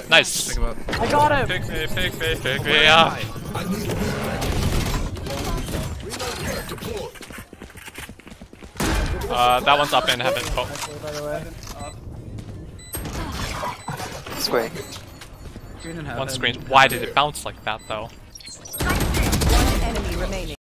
Nice. Pick him up. I got him! Pick me, yeah. That one's up in heaven. Oh. By the way. Square. Green and heaven. One screen. Why did it bounce like that though? One enemy remaining.